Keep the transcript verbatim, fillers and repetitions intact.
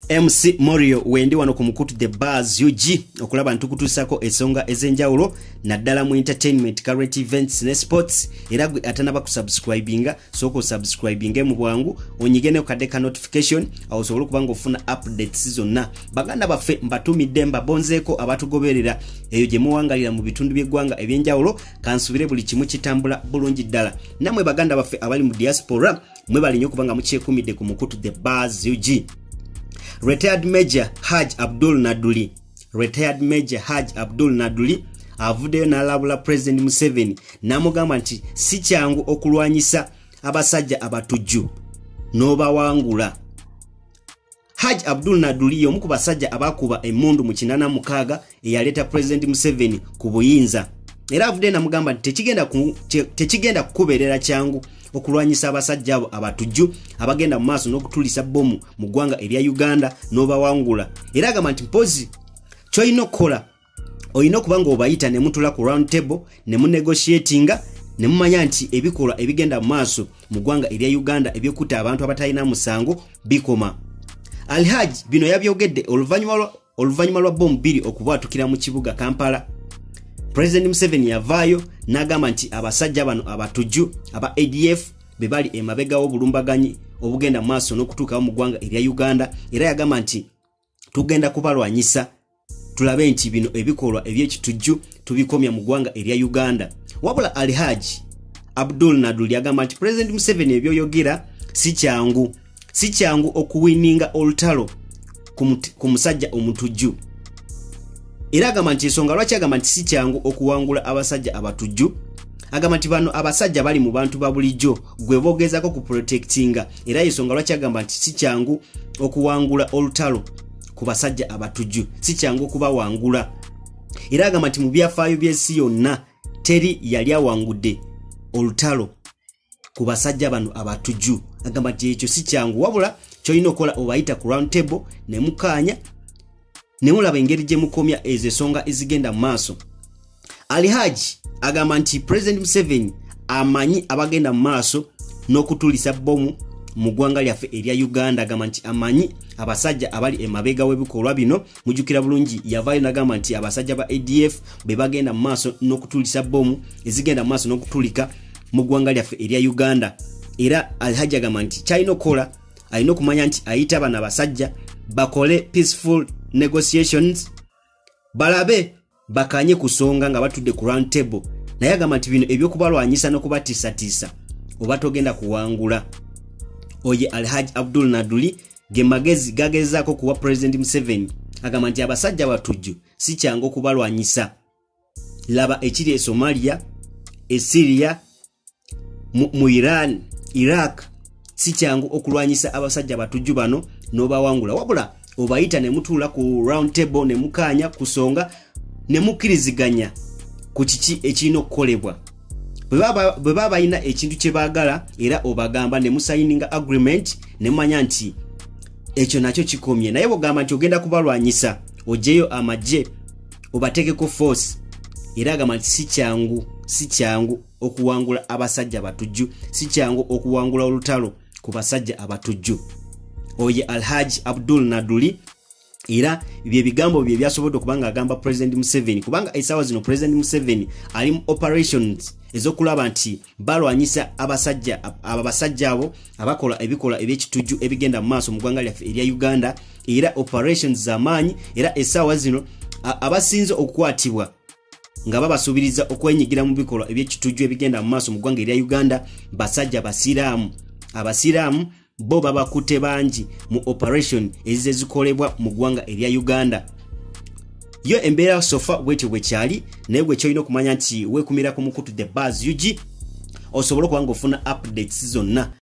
M C Morio wendi wano ku mukutu the Buzz U G okulaba ntukutusako esonga ezenjawulo naddala mu entertainment, current events ne sports. Era gwe atanaba ku subscribinga soko subscribinge mu bwangu onyigene okadeka notification awo sobolo kubanga ofuna updates zonna. Baganda baffe mbatumidde mbabonzeeko abatugoberera eyo gye muwangalira mu bitundu by'eggwanga ebyenjawulo kansubire buli kimu kitambula bulungi ddala. Namwe baganda baffe abali mu diaspora mwe bali nnyo kubanga mukyekuumidde ku mukutu the Buzz U G. Retired Major Haj Abdul Naduli Retired Major Haj Abdul Naduli avuddeyo n'alabula President Museveni n'amugamba nti si kyangu okulwanyisa abasajja abatujju n'obawangula. Haj Abdul Naduli y'omu ku basajja abakuba emmundu mu kinana mukaaga eyaleeta President Museveni ku buyinza. Era avuddeyo n'amugamba nti tekigenda ku, tekigenda kukubeerera kyangu okulwanyisa abasajja abo abatujju abagenda mu maaso n'okutulisa bomu mu ggwanga erya Uganda n'obawangula. Era agamba nti mpozi ky'olina okukola olina okuba ng'obayita ne mutula ku round table ne munegotiatinga ne mumanya nti ebikolwa ebigenda mu maaso mu ggwanga erya Uganda ebyokutta abantu abatalina musango bikoma. Alhaj bino yabyogedde oluvannyuma oluvannyuma lwa bomu bbiri okubwatukira mu kibuga Kampala. President Museveni yavaayo n'agamba nti abasajja bano abatujju aba A D F be bali emabega w'obulumbaganyi obugenda maaso n'okutuukawo mu ggwanga erya Uganda. Era yagamba nti tugenda kubalwanyisa tulabe nti bino ebikolwa eby'ekitujju tubikomya mu ggwanga erya Uganda. Wabula Alhaj Abdul Naduli yagamba nti President Museveni ebyoyogera si kyangu si kyangu okuwininga olutalo ku musajja omutujju. Era agamba nti ensonga lwaki agamba nti si kyangu okuwangula abasajja abatujju. Agamba nti bano abasajja bali mu bantu ba bulijjo gwe boogezako ku protectinga. Era ensonga lwaki agamba nti si kyangu okuwangula olutalo ku basajja abatujju, si kyangu okubawangula. Era agamba nti mu byafaayo by'ensi yonna teri yali awangudde olutalo ku basajja bano abatujju. Agamba nti ekyo si kyangu, wabula ky'olina okukola obayita ku round table ne mukaanya ne mulaba engeri gye mukomya ezo ensonga ezigenda mu maaso. Alhaj agamba nti President Museveni amanyi abagenda mu maaso n'okutulisa bomu mu ggwanga lyaffe erya Uganda. Agamba nti amanyi abasajja abali emabega w'ebikolwa bino. Mujjukira bulungi yavaayo n'agamba nti abasajja ba A D F be bagenda mu maaso n'okutulisa bomu ezigenda mu maaso n'okutulika mu ggwanga lyaffe erya Uganda. Era Alhaj agamba nti kyalina okukola alina okumanya nti ayita bano abasajja bakole peaceful negotiations balabe bakanye kusonga nga batudde ku round table. Naye agamba nti bino ebyokubalwanyisa n'okubatiisatiisa oba togenda kuwangula. Oye Alhaj Abdul Naduli ge magezi gagezaako kuwa President Museveni. Agamba nti abasajja batujju si kyangu okubalwanyisa. Laba ekiri e Somalia, e Syria, mu, mu Iran, Iraq, si kyangu okulwanyisa abasajja batujju bano n'obawangula. Wabula obayita ne mutuula ku round table ne mukaanya kusonga ne mukkiriziganya ku kiki ekirina okukolebwa. Bwe baba balina ekintu kye baagala era obagamba ne musayininga agreement ne mumanya nti ekyo nakyo kikomye. Naye bw'ogamba nti ogenda kubalwanyisa ogyeyo amagye obateekeko force. Era agamba nti si kyangu si kyangu okuwangula abasajja abatujju, si kyangu okuwangula olutalo ku basajja abatujju. Oye Alhaj Abdul Naduli. Era bye bigambo bye byasobodde okubanga agamba President Museveni kubanga esaawa zino President Museveni ali mu operations ezokulaba nti balwanyisa abasajja abasajja abo abakola ebikola eby'ekitujju ebigenda mu maaso mu ggwanga lyaffe erya Uganda. Era operations z'amaanyi. Era esaawa zino abasinze okukwatibwa nga babasubiriza okwenyigira mu bikolwa eby'ekitujju ebigenda mu maaso mu ggwanga erya Uganda basajja basiraamu. Abasiraamu bo babakutte bangi mu operation ezize zikolebwa mu ggwanga erya Uganda. Yo embeera sofa bwetyo bwe kyali, naye bwe kyolina okumanya nti weekumira ku mukutu the Buzz U G osobola okuba ng'ofuna updates zonna